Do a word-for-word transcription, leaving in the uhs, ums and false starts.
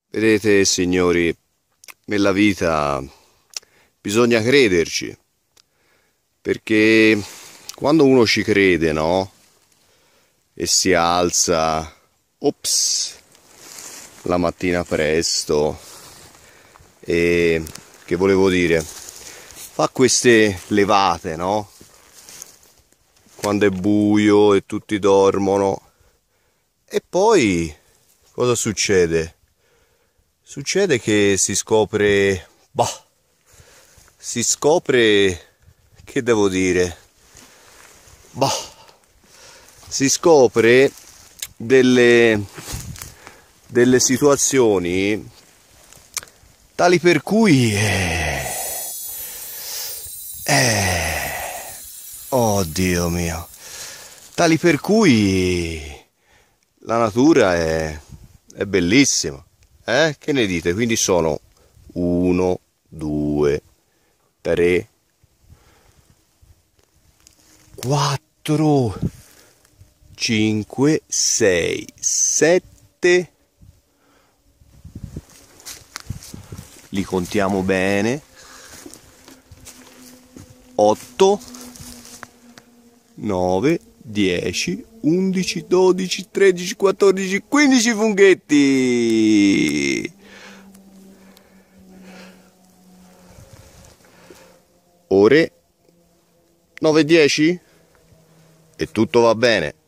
Vedete, signori, nella vita bisogna crederci, perché quando uno ci crede, no? E si alza, ops, la mattina presto, e che volevo dire, fa queste levate, no? Quando è buio e tutti dormono, e poi cosa succede? Succede che si scopre, bah, si scopre, che devo dire, bah, si scopre delle, delle situazioni tali per cui, eh, eh, oh Dio mio, tali per cui la natura è, è bellissima. Eh? Che ne dite? Quindi sono uno, due, tre, quattro, cinque, sei, sette. Li contiamo bene. otto, nove, dieci, undici, dodici, tredici, quattordici, quindici funghetti. Ore nove e dieci e tutto va bene.